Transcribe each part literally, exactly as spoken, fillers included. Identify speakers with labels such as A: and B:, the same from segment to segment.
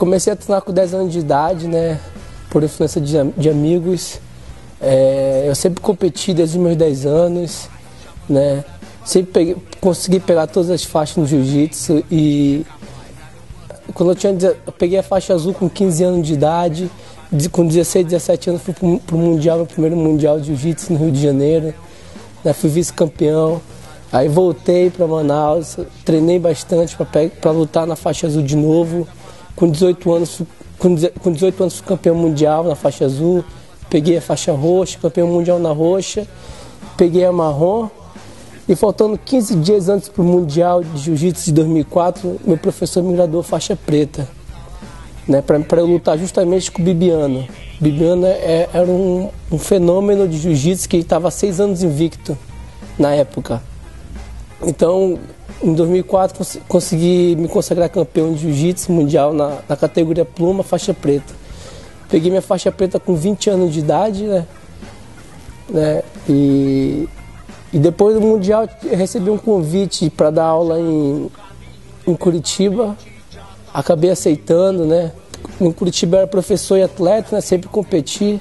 A: comecei a treinar com dez anos de idade, né? Por influência de, de amigos. É, eu sempre competi desde os meus dez anos, né? Sempre peguei, consegui pegar todas as faixas no jiu-jitsu e quando eu, tinha, eu peguei a faixa azul com quinze anos de idade, com dezesseis, dezessete anos fui para o Mundial, meu primeiro Mundial de Jiu-Jitsu no Rio de Janeiro, né? Fui vice-campeão, aí voltei para Manaus, treinei bastante para lutar na faixa azul de novo, com dezoito anos, com dezoito anos fui campeão mundial na faixa azul, peguei a faixa roxa, campeão mundial na roxa, peguei a marrom. E faltando quinze dias antes para o Mundial de Jiu-Jitsu de dois mil e quatro, meu professor me graduou faixa preta, né, para eu lutar justamente com o Bibiano. Bibiano é, era um, um fenômeno de Jiu-Jitsu que estava seis anos invicto na época. Então, em dois mil e quatro, cons consegui me consagrar campeão de Jiu-Jitsu mundial na, na categoria pluma, faixa preta. Peguei minha faixa preta com vinte anos de idade, né, né e... E depois do Mundial eu recebi um convite para dar aula em, em Curitiba, acabei aceitando, né? Em Curitiba eu era professor e atleta, né? Sempre competi.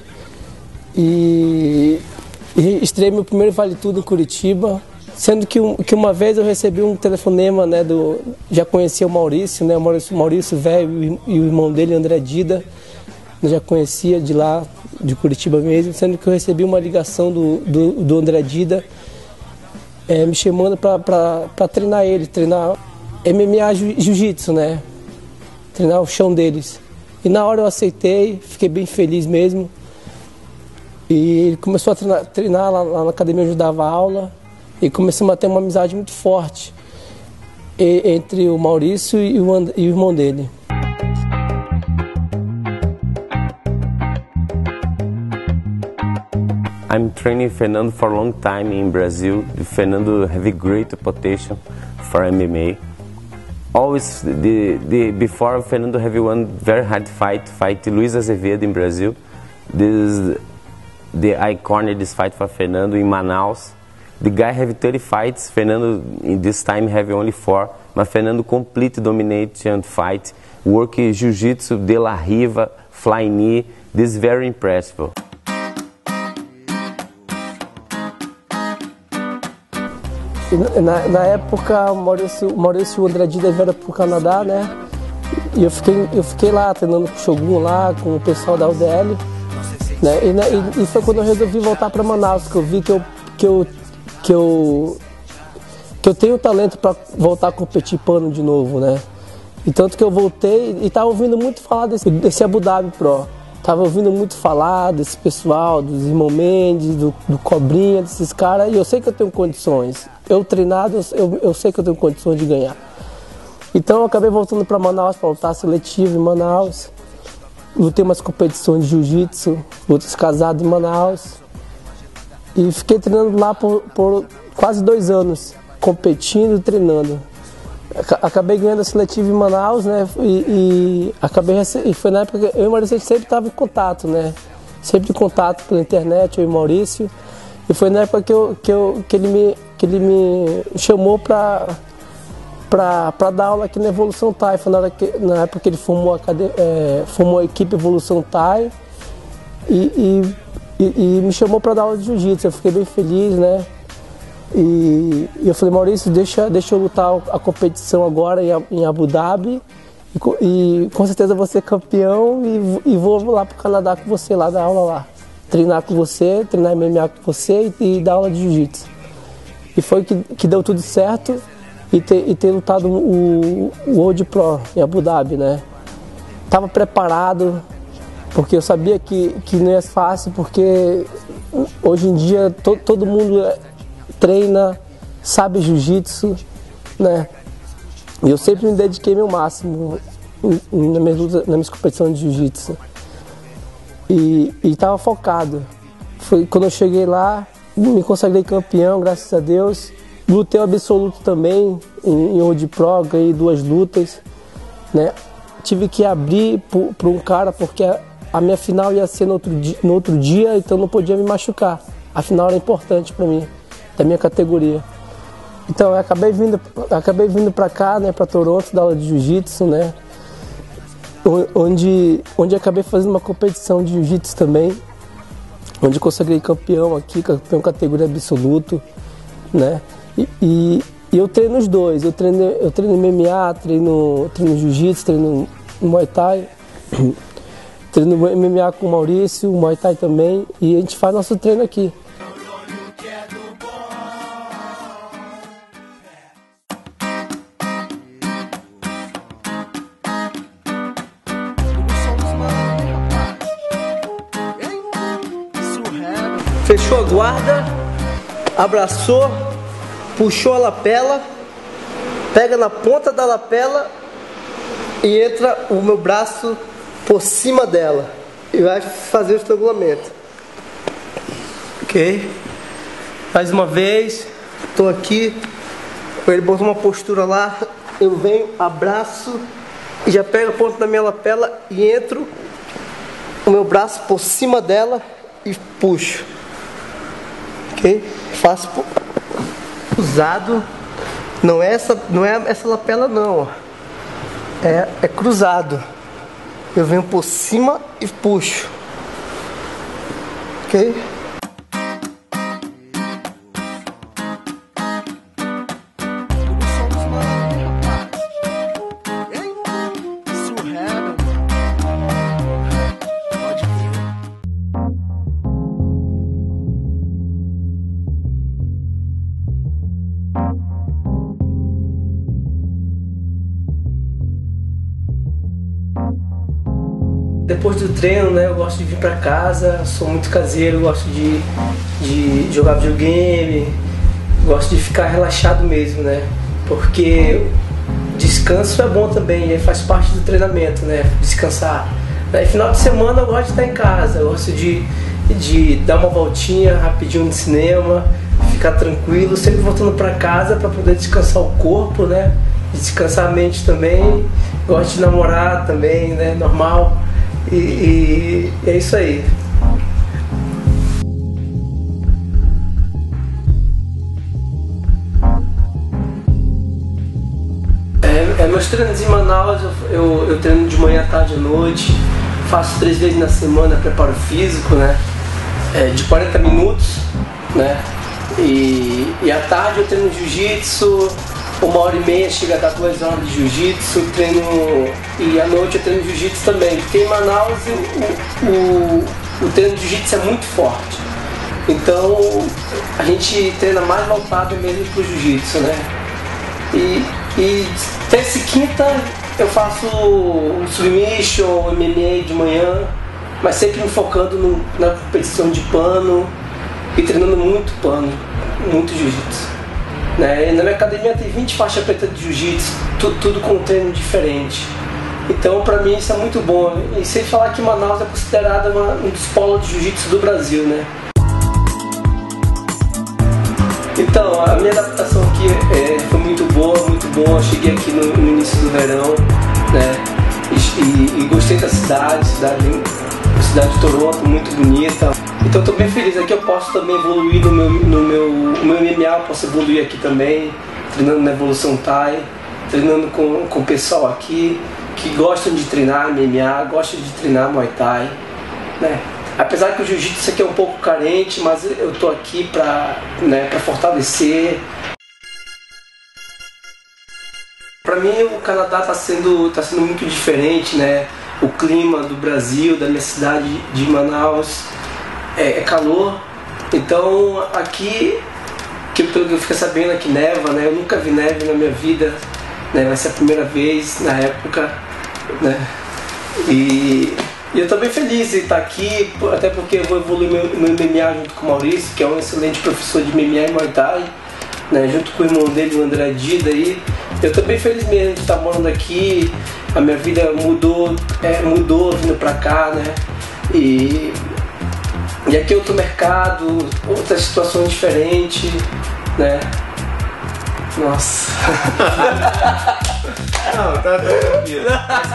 A: E, e estreiei meu primeiro Vale Tudo em Curitiba, sendo que, um, que uma vez eu recebi um telefonema, né? Do, já conhecia o Maurício, né? O Maurício, Maurício Velho e o irmão dele, André Dida, eu já conhecia de lá, de Curitiba mesmo, sendo que eu recebi uma ligação do, do, do André Dida, É, me chamando para treinar ele, treinar M M A Jiu-Jitsu, né? Treinar o chão deles. E na hora eu aceitei, fiquei bem feliz mesmo. E ele começou a treinar, treinar lá, lá na academia, eu dava aula. E começamos a ter uma amizade muito forte e, entre o Maurício e o, And, e o irmão dele.
B: I'm training Fernando for a long time in Brazil. Fernando have a great potential for M M A. Always, the, the, before Fernando have one very hard fight, fight Luiz Azevedo in Brazil. This, the I cornered this fight for Fernando in Manaus. The guy have thirty fights, Fernando in this time have only four. But Fernando complete domination fight, work jiu-jitsu, de la riva, fly knee. This is very impressive.
A: Na, na época, o Maurício, o Maurício e o André Dida vieram para o Canadá, né? E eu fiquei, eu fiquei lá treinando com o Shogun, lá, com o pessoal da U D L. Né? E, e, e foi quando eu resolvi voltar para Manaus, que eu vi que eu, que eu, que eu, que eu tenho talento para voltar a competir pano de novo, né? E tanto que eu voltei e estava ouvindo muito falar desse, desse Abu Dhabi Pro. Tava ouvindo muito falar desse pessoal, dos irmão Mendes, do, do Cobrinha, desses caras, e eu sei que eu tenho condições. Eu treinado, eu, eu sei que eu tenho condições de ganhar. Então eu acabei voltando para Manaus para lutar seletivo em Manaus. Lutei umas competições de jiu-jitsu, lutas casadas em Manaus. E fiquei treinando lá por, por quase dois anos, competindo e treinando. Acabei ganhando a seletiva em Manaus, né? E, e acabei e foi na época que eu e o Maurício sempre estava em contato, né? Sempre em contato pela internet, eu e o Maurício. E foi na época que, eu, que, eu, que, ele, me, que ele me chamou para para dar aula aqui na Evolução Thai. Foi na, hora que, na época que ele formou a, é, formou a equipe Evolução Thai e, e, e, e me chamou para dar aula de jiu-jitsu. Eu fiquei bem feliz, né? E, e eu falei, Maurício, deixa, deixa eu lutar a competição agora em, em Abu Dhabi e, e com certeza vou ser campeão e, e vou lá para o Canadá com você lá, dar aula lá. Treinar com você, treinar M M A com você e, e dar aula de jiu-jitsu. E foi que, que deu tudo certo e ter, e ter lutado o, o World Pro em Abu Dhabi, né? Tava preparado, porque eu sabia que, que não ia ser fácil, porque hoje em dia to, todo mundo treina, sabe jiu-jitsu, né? E eu sempre me dediquei meu máximo na minha luta, na minha competição de jiu-jitsu. E estava focado. Foi quando eu cheguei lá, me consagrei campeão, graças a Deus. Lutei o absoluto também em, em World Pro, ganhei duas lutas, né? Tive que abrir para um cara porque a, a minha final ia ser no outro, dia, no outro dia, então não podia me machucar. A final era importante para mim, da minha categoria. Então eu acabei vindo, acabei vindo para cá, né, para Toronto, dar aula de jiu-jitsu, né? onde, onde acabei fazendo uma competição de jiu-jitsu também, onde consagrei campeão aqui, campeão categoria absoluto, né? E, e, e eu treino os dois, eu treino, eu treino M M A, treino, treino jiu-jitsu, treino Muay Thai, treino M M A com o Maurício, Muay Thai também, e a gente faz nosso treino aqui. Fechou a guarda, abraçou, puxou a lapela, pega na ponta da lapela e entra o meu braço por cima dela e vai fazer o estrangulamento. Ok? Mais uma vez, estou aqui, ele botou uma postura lá, eu venho, abraço e já pego a ponta da minha lapela e entro o meu braço por cima dela e puxo. Ok? Faço cruzado, não é essa, não é essa lapela não, é, é cruzado. Eu venho por cima e puxo. Ok? Depois do treino, né, eu gosto de vir pra casa, sou muito caseiro, gosto de, de jogar videogame, gosto de ficar relaxado mesmo, né, porque descanso é bom também, faz parte do treinamento, né, descansar. Aí, final de semana eu gosto de estar em casa, eu gosto de, de dar uma voltinha rapidinho no cinema, ficar tranquilo, sempre voltando pra casa para poder descansar o corpo, né, descansar a mente também, gosto de namorar também, né, normal. E, e é isso aí. É, é, meus treinos em Manaus, eu, eu, eu treino de manhã, tarde e noite, faço três vezes na semana preparo físico, né? É, de quarenta minutos, né? E, e à tarde eu treino jiu-jitsu, uma hora e meia, chega a dar duas horas de jiu-jitsu, treino, e à noite eu treino jiu-jitsu também, porque em Manaus o, o, o treino de jiu-jitsu é muito forte, então a gente treina mais voltado mesmo pro jiu-jitsu, né? E, e terça e quinta eu faço um submission, M M A de manhã, mas sempre me focando no, na competição de pano e treinando muito pano, muito jiu-jitsu. Né? Na minha academia tem vinte faixas pretas de jiu-jitsu, tudo, tudo com um treino diferente. Então pra mim isso é muito bom. E sem falar que Manaus é considerada uma, um dos polos de jiu-jitsu do Brasil, né? Então, a minha adaptação aqui é, foi muito boa, muito boa. Eu cheguei aqui no, no início do verão, né? E, e, e gostei da cidade, cidade, cidade de Toronto, muito bonita. Então estou bem feliz, aqui eu posso também evoluir no meu, no meu, no meu M M A, eu posso evoluir aqui também, treinando na Evolução Thai, treinando com, com o pessoal aqui, que gostam de treinar M M A, gostam de treinar Muay Thai, né? Apesar que o Jiu-Jitsu aqui é um pouco carente, mas eu estou aqui para, né, para fortalecer. Para mim o Canadá está sendo, tá sendo muito diferente, né? O clima do Brasil, da minha cidade de Manaus, É, é calor, então aqui, que pelo que eu fiquei sabendo aqui neva, né? Eu nunca vi neve na minha vida, né? Vai ser a primeira vez na época, né? E, e eu estou bem feliz de estar aqui, até porque eu vou evoluir meu, meu M M A junto com o Maurício, que é um excelente professor de M M A e Muay Thai, né? Junto com o irmão dele, o André Dida, aí. Eu estou bem feliz mesmo de estar morando aqui, a minha vida mudou, é, mudou vindo pra cá, né? E E aqui é outro mercado, outras situações diferentes, né? Nossa.
C: Não, tá tranquilo.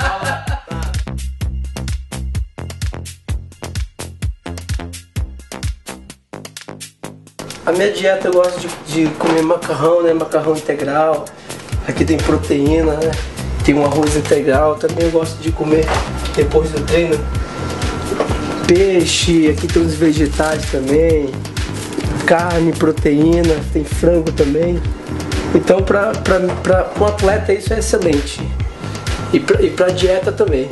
A: A minha dieta eu gosto de, de comer macarrão, né? Macarrão integral. Aqui tem proteína, né? tem um arroz integral, também eu gosto de comer depois do treino. Peixe, aqui tem os vegetais também, carne, proteína, tem frango também. Então para um atleta isso é excelente. E para dieta também.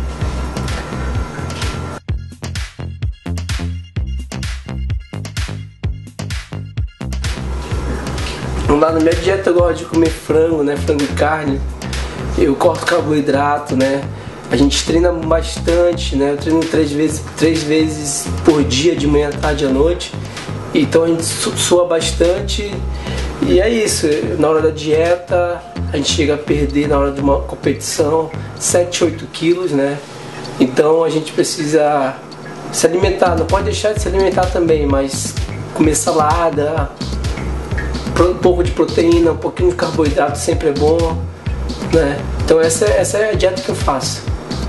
A: Lá na minha dieta eu gosto de comer frango, né? Frango e carne. Eu corto carboidrato, né? A gente treina bastante, né? Eu treino três vezes, três vezes por dia, de manhã, tarde e à noite. Então a gente sua bastante. E é isso, na hora da dieta a gente chega a perder na hora de uma competição sete, oito quilos, né? Então a gente precisa se alimentar, não pode deixar de se alimentar também, mas comer salada, um pouco de proteína, um pouquinho de carboidrato sempre é bom, né? Então essa, essa é a dieta que eu faço.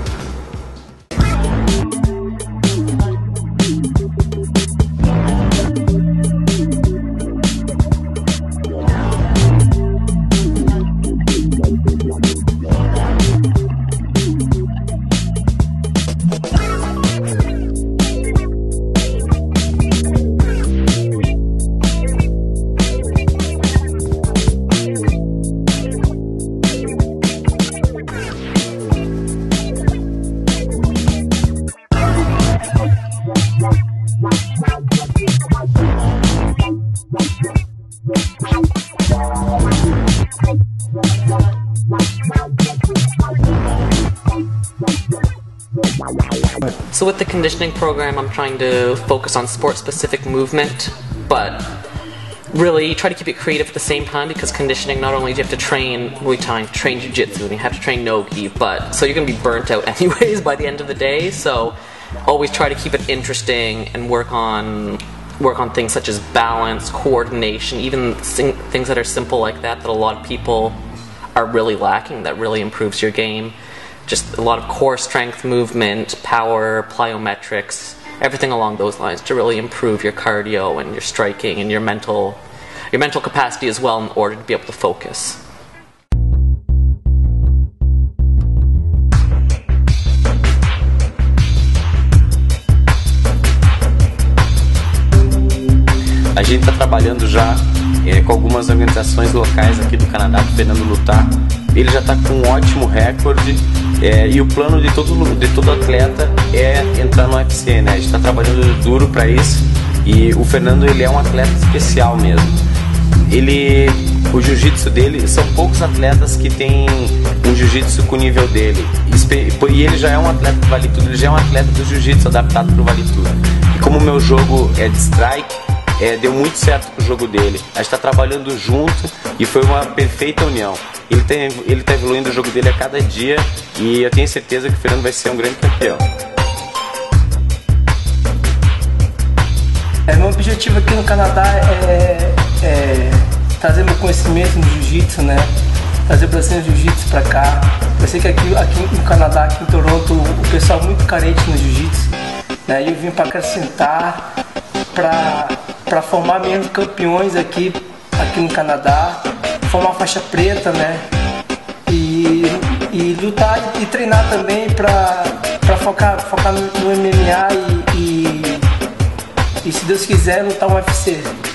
C: So with the conditioning program, I'm trying to focus on sport-specific movement, but really try to keep it creative at the same time, because conditioning, not only do you have to train Muay Thai, train Jiu-Jitsu, and you have to train No-Gi, but so you're going to be burnt out anyways by the end of the day, so always try to keep it interesting and work on work on things such as balance, coordination, even things that are simple like that that a lot of people are really lacking, that really improves your game. Just a lot of core strength movement, power, plyometrics, everything along those lines to really improve your cardio and your striking and your mental, your mental capacity as well, in order to be able to focus.
B: A gente está trabalhando já é, com algumas organizações locais aqui do Canadá, do Fernando lutar. Ele já está com um ótimo recorde, é, e o plano de todo, de todo atleta é entrar no U F C, né? A gente está trabalhando duro para isso, e o Fernando ele é um atleta especial mesmo. Ele, o jiu-jitsu dele, são poucos atletas que têm um jiu-jitsu com o nível dele, e ele já é um atleta do Vale Tudo, ele já é um atleta do jiu-jitsu adaptado para o Vale Tudo. E como o meu jogo é de strike, é, deu muito certo com o jogo dele. A gente está trabalhando junto e foi uma perfeita união. Ele está ele tá evoluindo o jogo dele a cada dia, e eu tenho certeza que o Fernando vai ser um grande campeão.
A: É, meu objetivo aqui no Canadá é, é trazer meu conhecimento no jiu-jitsu, né? Trazer o brasileiro jiu-jitsu pra cá. Eu sei que aqui, aqui no Canadá, aqui em Toronto, o pessoal é muito carente no jiu-jitsu, né? E eu vim para acrescentar, para para formar mesmo campeões aqui, aqui no Canadá, formar faixa preta, né? E, e lutar e treinar também para focar, focar no, no M M A e, e, e, se Deus quiser, lutar um U F C.